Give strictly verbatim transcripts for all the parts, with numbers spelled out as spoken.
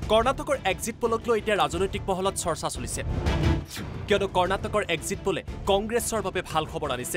কৰ্ণাটকৰ exit Polak লৈ এতিয়া ৰাজনৈতিক মহলত চৰ্চা চলিছে কিয়নো কৰ্ণাটকৰ এক্সিট পোলে কংগ্ৰেছৰ বাবে ভাল খবৰ আনিছে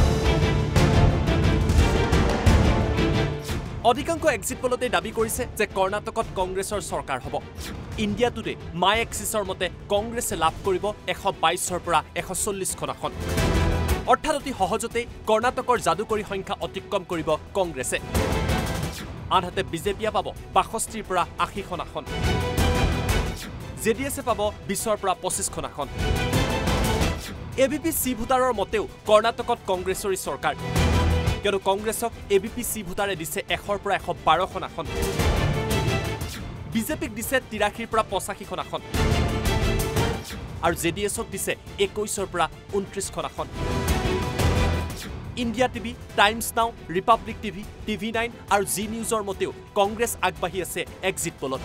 অধিকাংশ এক্সিট পোলতে দাবী কৰিছে যে কৰ্ণাটকত কংগ্ৰেছৰ চৰকাৰ হ'ব ইণ্ডিয়া টুডে মাই এক্সিছৰ মতে কংগ্ৰেছে লাভ কৰিব এশ বাইশৰ পৰা এশ চল্লিছখন আসন অৰ্থাৎ অতি সহজতে কৰ্ণাটকৰ যাদুকৰী সংখ্যা অতিক্ৰম কৰিব কংগ্ৰেছে আনহাতে বিজেপিয়ে পাব বাষষ্ঠিৰ পৰা আশীখন আসন জেডিএছে পাব বিছৰ পৰা পঁচিছখন আসন এবিপি চি ভোটাৰৰ মতেও কৰ্ণাটকত কংগ্ৰেছৰ চৰকাৰ কিয়নো কংগ্ৰেছক এবিপি চি ভোটাৰে দিছে এশৰ পৰা এশ বাৰখন আসন বিজেপিক দিছে তিৰাশীৰ পৰা পঁচাশীখন আসন আৰু জেডিএছক দিছে একৈশৰ পৰা ঊনত্ৰিছখন আসন India TV Times Now Republic TV TV nine আৰু জি নিউজৰ মতেও কংগ্ৰেছ আগবাঢ়ি আছে এক্সিট পোলত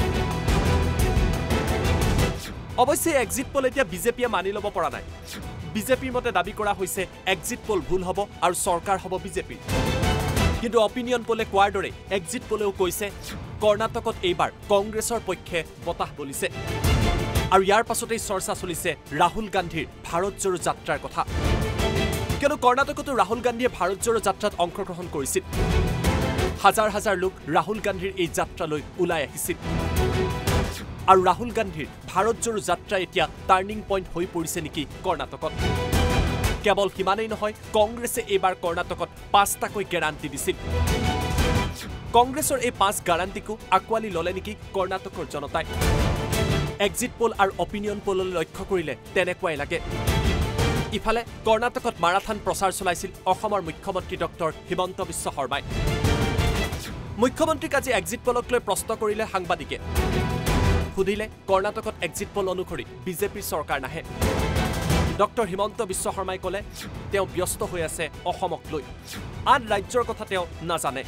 অৱশ্যে এক্সিট পোল এতিয়া বিজেপিয়ে মানি ল'ব পৰা নাই বিজেপিৰ মতে দাবী কৰা হৈছে এক্সিট পোল ভুল হ'ব আৰু চৰকাৰ হ'ব বিজেপিৰ কিন্তু অপিনিয়ন পোলে কোৱাৰ দৰে এক্সিট পোলেও কৈছে কৰ্ণাটকত এইবাৰ কংগ্ৰেছৰ পক্ষে বতাহ বলিছে আৰু ইয়াৰ পাছতেই চৰ্চা চলিছে ৰাহুল গান্ধীৰ ভাৰত জোড়ো যাত্ৰাৰ কথা কিয়নো কৰ্ণাটকতো ৰাহুল গান্ধীয়ে ভাৰত জোড়ো যাত্ৰাত অংশগ্ৰহণ কৰিছিল হাজাৰ হাজাৰ লোক ৰাহুল গান্ধীৰ এই যাত্ৰালৈ ওলাই আহিছিল আৰু ৰাহুল গান্ধীৰ ভাৰত জোড়ো যাত্ৰা এতিয়া টাৰ্নিং পইণ্ট হৈ পৰিছে নেকি কৰ্ণাটকত কেৱল সিমানেই নহয় কংগ্ৰেছে এইবাৰ কৰ্ণাটকত পাঁচটাকৈ গেৰাণ্টি দিছিল কংগ্ৰেছৰ এই পাঁচ গাৰাণ্টিকো আকোৱালি ল'লে নেকি কৰ্ণাটকৰ জনতাই এক্সিট পোল আৰু অপিনিয়ন পোললৈ লক্ষ্য কৰিলে তেনেকুৱাই লাগে ইফালে কৰ্ণাটকত মাৰাথান প্ৰচাৰ চলাইছিল অসমৰ মুখ্যমন্ত্ৰী ডক্টৰ হিমন্ত বিশ্ব শৰ্মাই মুখ্যমন্ত্ৰীক আজি এক্সিট পোলক লৈ প্ৰশ্ন কৰিলে সাংবাদিকে সুধিলে কৰ্ণাটকত এক্সিট পোল অনুসৰি বিজেপিৰ চৰকাৰ নাহে ডক্টৰ হিমন্ত বিশ্ব শৰ্মাই ক'লে তেওঁ ব্যস্ত হৈ আছে অসমক লৈ আন ৰাজ্যৰ কথা তেওঁ নাজানে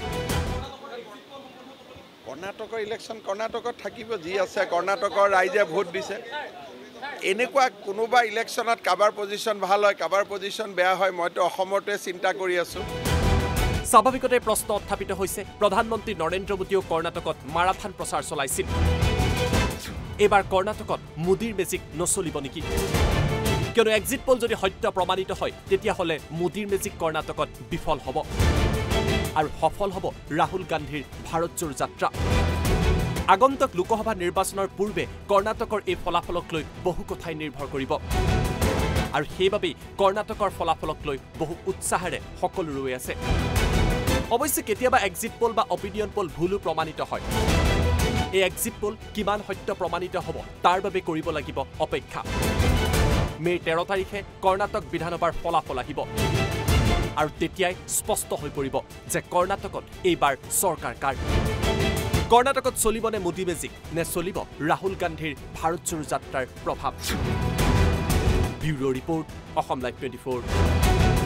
কৰ্ণাটকৰ ইলেকশ্যন কৰ্ণাটকত থাকিব যি আছে কৰ্ণাটকৰ ৰাইজে ভোট দিছে এনেকুৱা কোনোবা ইলেকশ্যনত কাবাৰ পজিশ্যন ভাল হয় কাবাৰ পজিশ্যন বেয়া হয় মইতো অসমতে চিন্তা কৰি আছো স্বাভাৱিকতে প্ৰশ্ন উত্থাপিত হৈছে প্ৰধানমন্ত্ৰী নৰেন্দ্ৰ মোদীয়েও কৰ্ণাটকত মাৰাথান প্ৰচাৰ চলাইছিল এইবাৰ কৰ্ণাটকত মোদীৰ মেজিক নচলিব নেকি কিয়নো এক্সিট পোল যদি সত্য প্ৰমাণিত হয় তেতিয়াহ'লে মোদীৰ মেজিক কৰ্ণাটকত বিফল হ'ব আৰু সফল হ'ব ৰাহুল গান্ধীৰ ভাৰত জোড়ো যাত্ৰা আগন্তুক লোকসভা নিৰ্বাচনৰ পূৰ্বে কৰ্ণাটকৰ এই ফলাফলক লৈ বহু কথাই নিৰ্ভৰ কৰিব আৰু সেইবাবেই কৰ্ণাটকৰ ফলাফলক লৈ বহু উৎসাহেৰে সকলো ৰৈ আছে অৱশ্যে কেতিয়াবা এক্সিট পোল বা অপিনিয়ন পোল ভুলো প্ৰমাণিত হয় এই এক্সিট পোল কিমান সত্য প্ৰমাণিত হ'ব তাৰ বাবে কৰিব লাগিব অপেক্ষা মে'ৰ তেৰ তাৰিখে কৰ্ণাটক বিধানসভাৰ ফলাফল আহিব আৰু তেতিয়াই স্পষ্ট হৈ পৰিব যে কৰ্ণাটকত এইবাৰ চৰকাৰ কাৰ কৰ্ণাটকত চলিবনে মোদী মেজিক নে চলিব ৰাহুল গান্ধীৰ ভাৰত জোড়ো যাত্ৰাৰ প্ৰভাৱ bureau' report Asom live twenty four